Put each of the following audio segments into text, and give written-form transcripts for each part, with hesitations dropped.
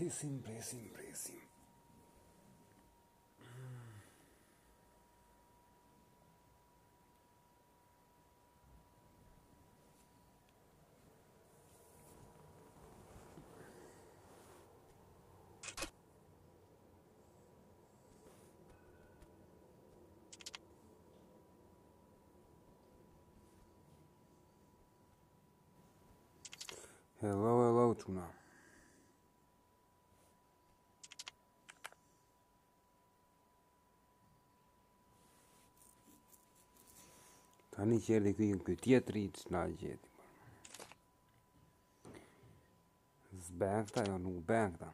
Presim. Hello, Tuna. Tani që erdhi ky tjetri ç'na gjeti. S'bën këta, jo nuk bën këta.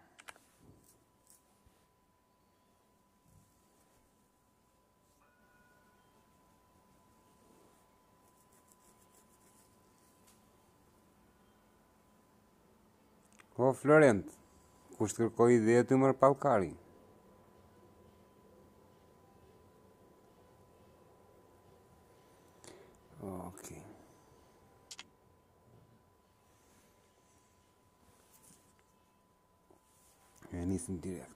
O Florent, kush të kërkoi ide ty mër pallkari? Okej. E nisim direkt.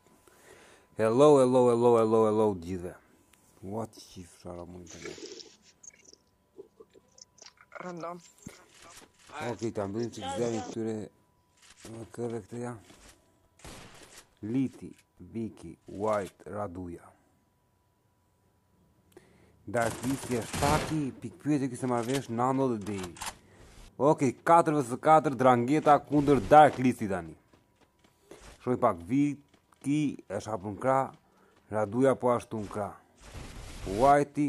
Hello gjithve. What që fshara mu internet. Random. Okej, ta mbyllim që gëzemi këtyre kërve këtë ja. Liti, Viki, White, Raduja. Dark Listi, Shtaki, pikpyetje kishte marrëvesh Nando dhe Dei. Okej, 4 vs 4 Drangeta kundër Dark Listi tani. Shoj pak, Viki është hapur në krah, Raduja po ashtu në krah. Whitey,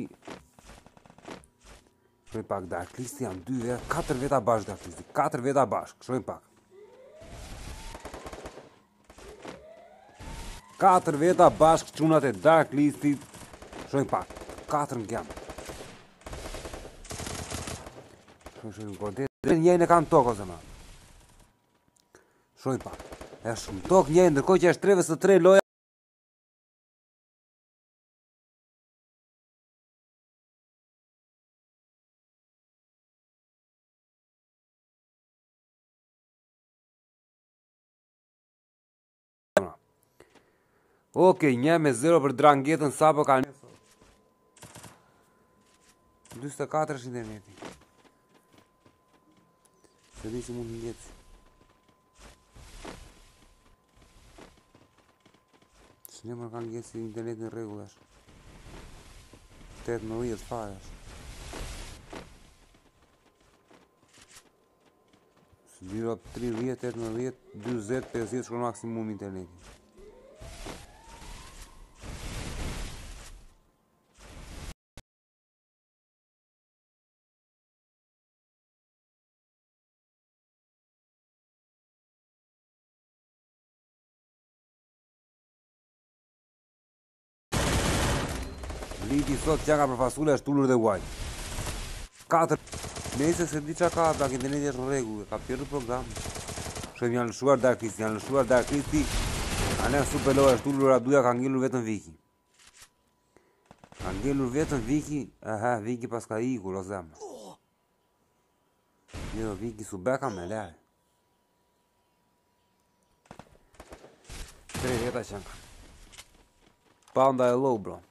shoj pak, Dark Listi janë 2 veta, 4 veta bashkë Dark Listi, 4 veta bashkë, shoj pak. 4 veta bashkë çunat e Dark Listit, shoj pak, 4 në kjam. Shoj në kodet, dhe njëjnë e kanë tokë ose ma. Shoj pak, e shumë tokë njëjnë, ndërkohë që është 3 vs 3 loja. Okej, 1-0 për Drangetën, sapo ka 24 është interneti. Se di që mund të njetë. Së një mërë kanë njetë si internet në regull është. 18 fare është. Së biro 30, 18, 20, 50 shkon maksimum interneti. Liti sot që ka përfasule është tullur dhe White. 4. Nese se di qa ka, plak interneti është në regull, ka pjerë program. Shem janë lëshuar Dark Listi, anë e super low është tullur Raduja, ka ngellur vetëm Viki. Viki pas ka ikur o zemë. Jo, Viki su beka me lere. 3 veta që në ka. Pounda e low, bro.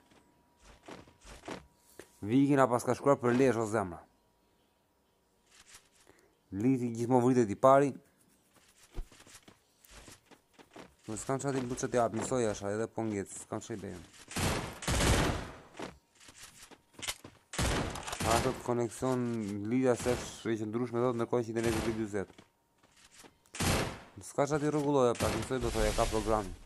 Viki na pas ka shkruar për lesh o zemra. Liti gjithmonë vritet i pari. Në s'kam qati lu që t'jap, njësoj asha edhe po ngjetë, s'kam që i bejën. Ashtë të koneksion lidja se është që ndrush me dhëtë nërkoj që i të netë të 20. S'ka qati rregulloja, pak njësoj do të ka programi.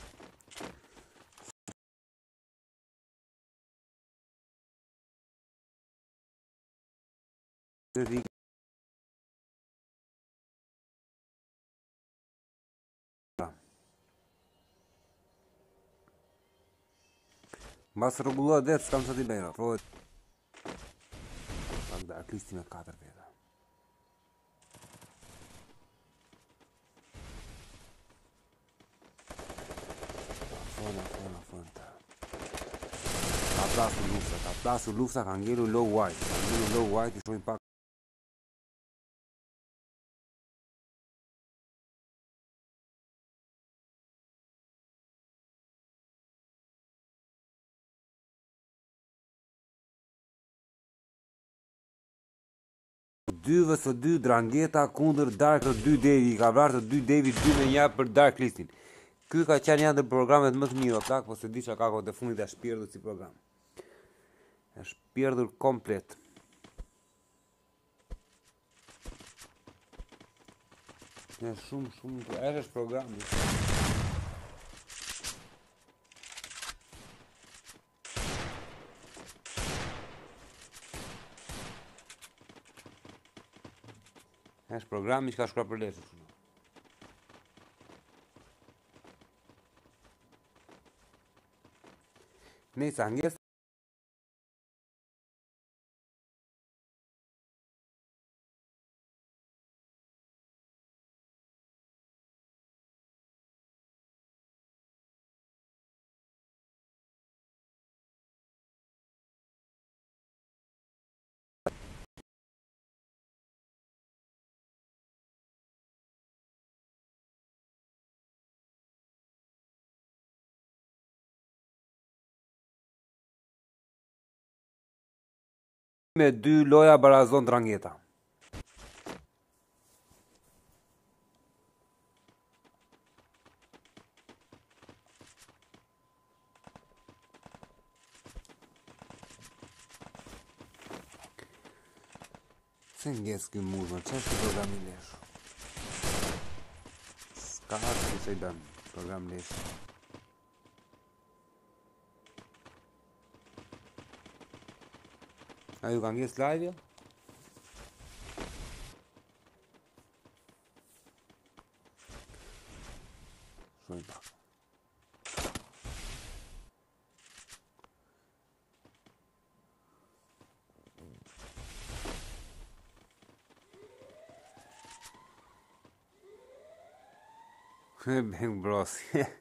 Mbas rregullohet dhe s'kam qati bejra. Pak Dark Listi me 4 veta. Afon ta. Ka plasu lufta, ka ngelu low white, i shojnë pak. 2 vs 2 Drangheta kundër Dark 2 Devi. Ka vrarë të 2 Devi 2 me 1 për Dark Listin. Ky ka qenë një ndër programet më të mira plak, po se di çka ka kohë të fundit është shpirdhur si program. Është shpirdhur komplet. Është shumë, është program. Është programi që ka shkruar për leshë. Nëse anges me 2 loja barazon Drangheta. Se ngjes ky muzë, çfarë programi lesh? Ska që se i bëm program lesh. A ju ka ngjes live-ja? Shojmë pak. Bang Bros.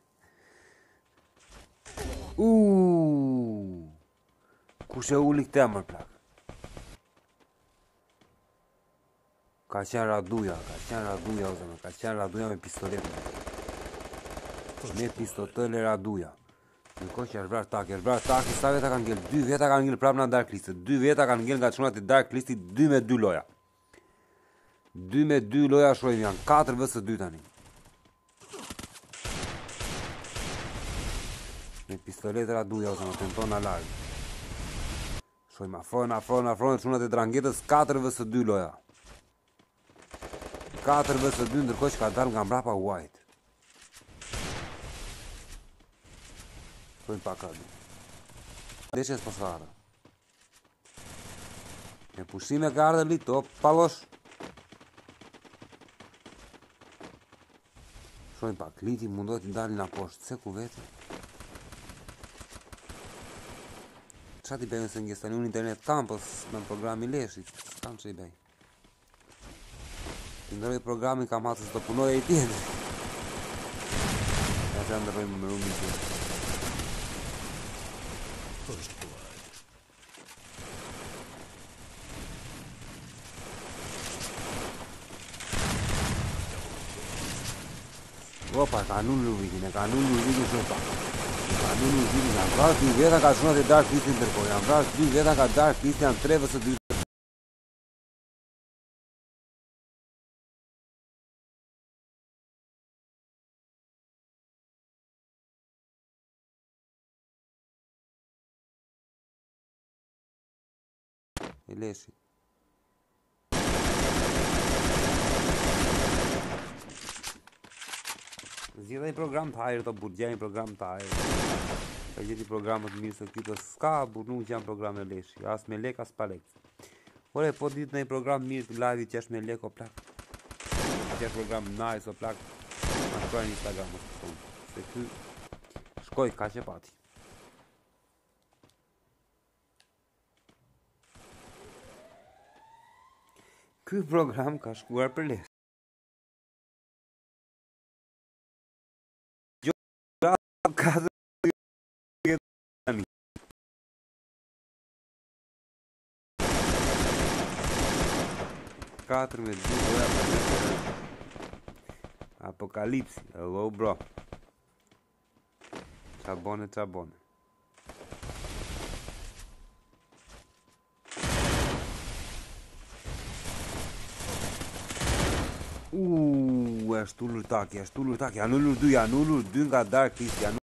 Kush e uli këtë mër plak? Ka qenë Raduja me pistolet. Me pistolet Raduja. Ndërkohë që është vrarë taki, sa veta kanë ngel? 2 veta kanë ngel prapë në Dark Listit. 2 veta kanë ngel nga çunat e Dark Listit 2 me 2 loja. 2 me 2 loja shojmë janë 4 vs 2 tani. Me pistolet Raduja ose më tenton na larg. Shojmë afrojnë çunat e Dranghetës 4 vs 2 loja. 4 vs 2 ndërkohë që ka dalë nga mbrapa White. Shojmë pak radu. Deshes pasara. Me pushime ka ardhe lito, palosh. Shojmë pak, liti mundohet të dalin nga poshtë, se ku vete. Qa ti bëjnë se ngjes tani unë internet kam, po me programi leshit, s'kam që i bëj. Të ndëroj programin kam hasë së të punoj e i tjetër. Ja që ndërojmë më rumë i tjetër. Opa, ka nullur vikin shumë pak. Ka nullur vikin, janë vrarë 2 veta ka shunat e Dark Listin ndërkohë. Janë vrarë 2 veta ka Dark Listin, janë 3 vs 2. E leshi. Zgjidha një program të hajër, të burgja një program të hajër. Ka gjeti programët mirë se kjo, s'ka burnu që janë programe leshi. As me lek, as pa lek. Ore, po ditë në një program mirë të live që është me lek o plak. Që është program nice o plak. Ma shkruaj një Instagram o shkruaj. Se ky shkoj ka që pati. Ky program ka shkuar për lesh. Ka dhe tani. Katër me 2 Apokalipsi, hello bro. Qa bone. është ullur taki, janë ullur 2 nga Dark List, janë